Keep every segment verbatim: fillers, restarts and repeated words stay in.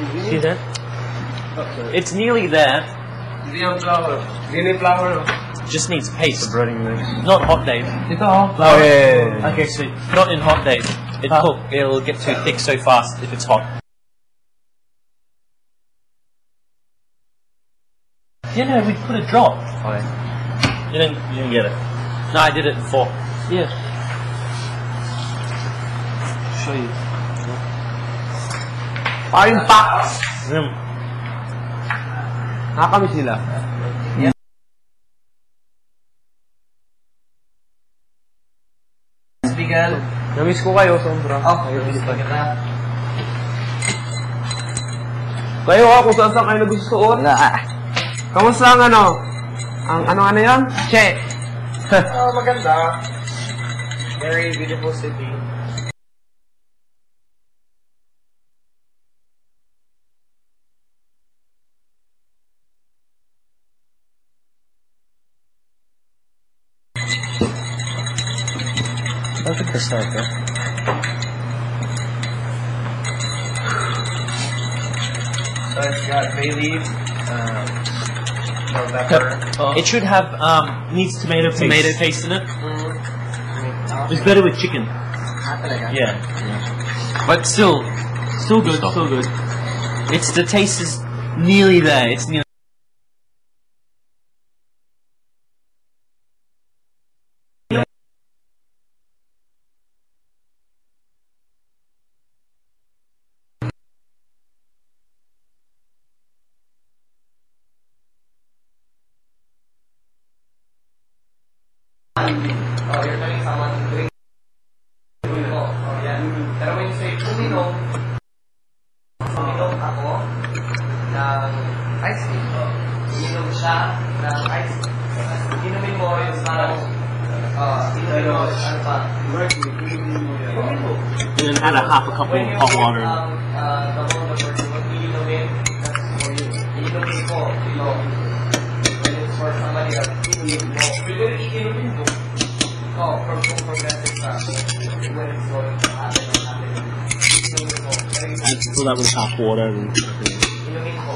See that? It's nearly there. Just needs paste. Not hot, Dave. Oh, yeah, yeah, yeah. Okay, so not in hot days. It cook, it'll get too thick so fast if it's hot. You know, we put a drop. Okay. You didn't, you didn't get it. No, I did it before. Yeah. Show you. Paring packs! Mm. Nakakamiss nila. Miguel. Namiss ko kayo, sobra. Oh, namiss ka kita. Kayo ha, kung saan saan kayo nagustuon. Kamusta ang ano? Ang ano ano yan? Che! Oh, maganda. Very beautiful city. Perfect to start, bro. So it's got bay leaf, um, no pepper. Oh. It should have um needs tomato paste. tomato paste in it. Mm. It's better with chicken. Yeah. Yeah. But still, still good. Still good. It's the taste is nearly there. It's nearly. Oh, you're telling someone to drink. Oh, yeah. Pero when you say uminom, uminom ako ng ice cream. Uminom siya ng ice cream. Inumin mo yung parang, uh, inumin mo, ano pa? Inumin mo. And add a half a cup of hot water. Um, uh, the whole the person would be inumin, that's for you. Inumin ko, inom. When it's for somebody else, inumin mo. Pwede rin inumin mo. Oh, from progressive stuff. When it's going to happen or happen. Inumin mo. Just fill that with half water. And Inumin ko.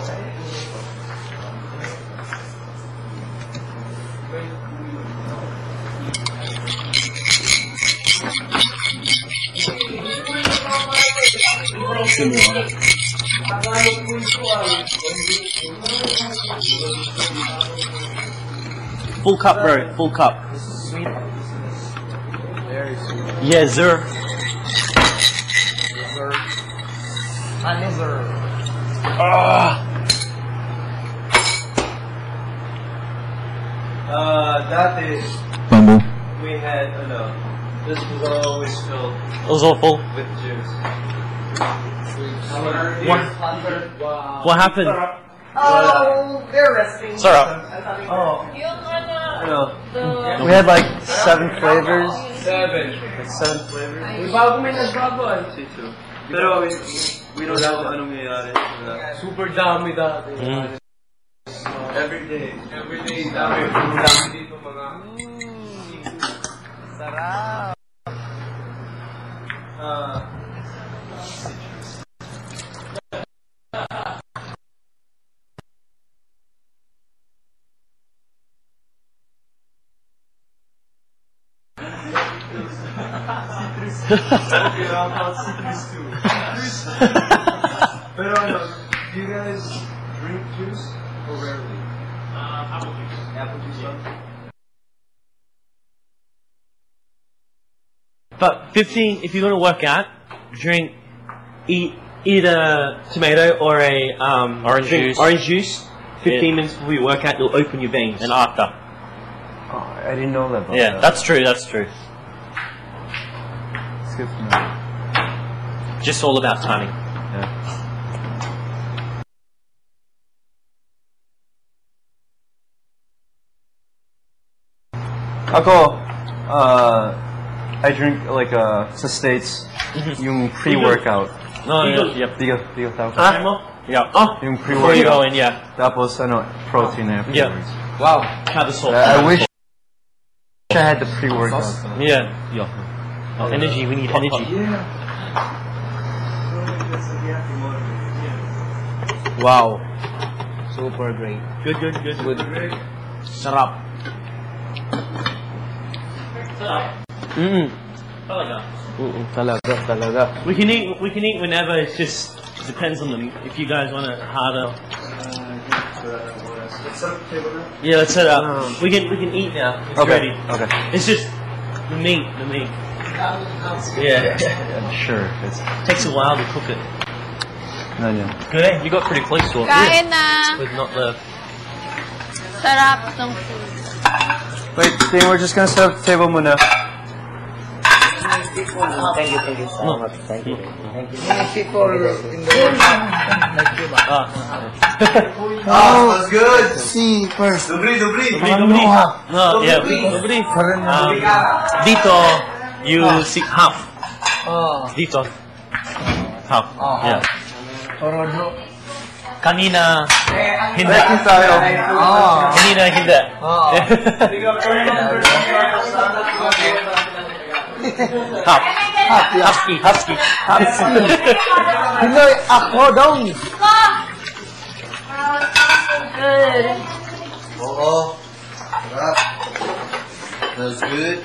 full cup, bro. Full cup. Sweet. Very sweet. Yeah, sir. Lizard. A lizard. Ah. Uh, that is... Bamboo. We had, oh no. This was always filled It was awful. with juice. What, Wow. what happened? Oh, they're resting. Sorry. Oh, Yung ano, ano. the... We had like seven flavors. Seven. Like seven flavors. May bago may nagbago eh. Pero we, we don't know kung anong nangyayari. Super dami dati. Mm. Every day. Every day dami. Dami dito mga... Sarap. Uh, Okay, I'll call citrus too. Pero ano, do you guys drink juice or rarely? Uh, apple juice. Apple juice? But fifteen, if you're going to work out, drink, eat either tomato or a um, Orange drink juice. Orange juice. Fifteen Yeah. minutes before you work out, it'll open your veins. And after. Oh, I didn't know that. about Yeah, that. that's true, that's true. It's good to know. Just all about timing. Yeah. Ako, uh, I drink like uh, sa States, yung pre-workout. No, Eagle. yeah, yep. Di ka, di ka tawag. Yeah. Oh, Yung before you go pre-workout. in, yeah. Tapos ano, protein afterwards. Wow. Have the salt. Uh, I wish I had the pre-workout. Yeah. Yeah. Oh, energy. We need energy. Yeah. Wow. Super great. Good, good, good. Good. Sarap. Mm. Talaga. Mm talaga, talaga. We can eat. We can eat whenever. It's just depends on them. If you guys want it harder. Yeah, let's set up. Um, we can. We can eat now. It's okay. ready. Okay. It's just the meat. The meat. Yeah. I'm sure. It's Takes a while to cook it. no, yeah. Good. Eh? You got pretty close to it. Kain na. With not the. Sarap ng food. Wait, think we're just gonna set up the table muna. Thank you, thank you so No. much. Thank you. Thank you. Ah. Oh, that's good. See, first. Dubri, dubri. Dubli, dubli. No, yeah. Dubli. Um, dito, you see half. Dito. Half. Yeah. Kanina, hindi. Practice tayo. Kanina, hindi. Half. Husky, husky. Pinoy, ako daw. Good. Oo. Sarap. That's good.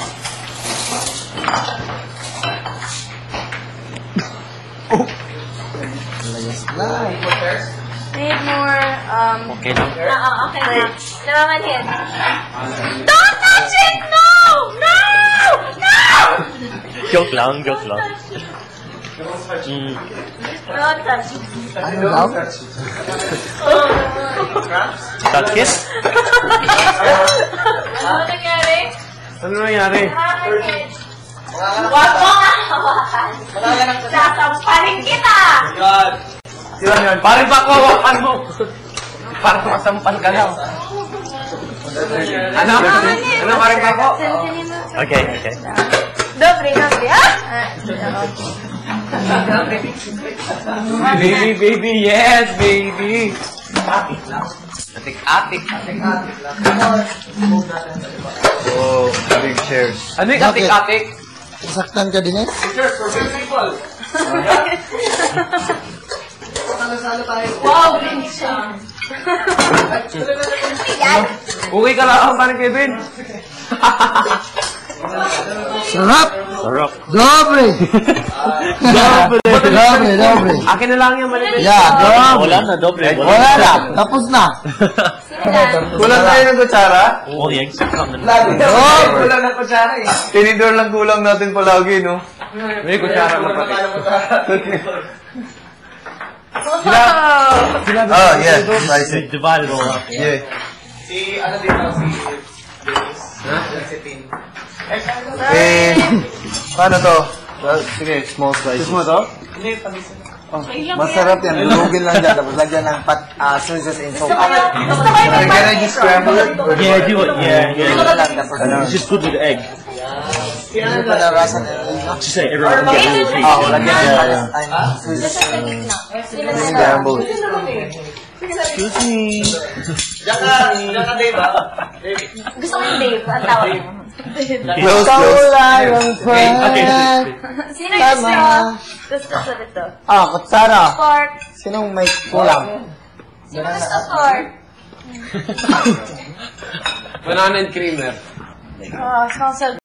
Need more, um... Okay lang. Ah, okay na. Namamanhid. Don't touch it! No! No! No! Joke lang, joke lang. Mm. Don't touch it. Ano daw? Takis? Ano nangyari? Ano nangyari? Namamanhid. Huwag mo nga hawakan. Sasampaling kita! Yun yun. Parin pa ako, hawakan mo. Parang masampal ka lang. Ano? Ano, parin pa ako? Okay, okay. Dobre, dobre, ah! Baby, baby, yes, baby. Atik-atik. Oh, big chairs. Ano yung atik-atik? Saktan ka din eh? Wow, bilis siya. Yan. Okay ka lang, parang Kevin. Sarap! Sarap. Dobre! Dobre. Dobre, dobre. Akin na lang yung malibig. Yeah, dobre. Wala na, doble. Wala na. Tapos na. Sino na? Kulang tayo ng kutsara? All the eggs are coming. Dobre! Kulang ng kutsara eh. Tinidor lang kulang natin palagi, no? May kutsara na pati. Oh, yeah. I So see. divide it all up. Yeah. Si, ano dito, si Dennis? Si Tin. Eh, paano to? Well, sige, small slices. Gusto mo to? Oh, masarap yan. Lugin lang dyan. Tapos lagyan ng pat, ah, soy sauce and soap. Gusto ko yung Can I just scramble it? Yeah, do it. Yeah, yeah. Ano? It's just good with the egg. Ano pa na rasa na yun? Just say everyone get a little piece. Oh, lagyan ng Yeah, pat, yeah. ay, soy Gusto sauce. sa gitna. Sino na? Scramble it. Excuse me. Diyan ka, diyan ka, Dave, ha? Gusto ko yung Dave. Ang tawag mo. Close, close. Okay, okay. Sino yung gusto mo? Gusto ko dito. Ah, kutsara. Pork. Sinong may kulang? Sino gusto pork? Banana and creamer. Oh, smells so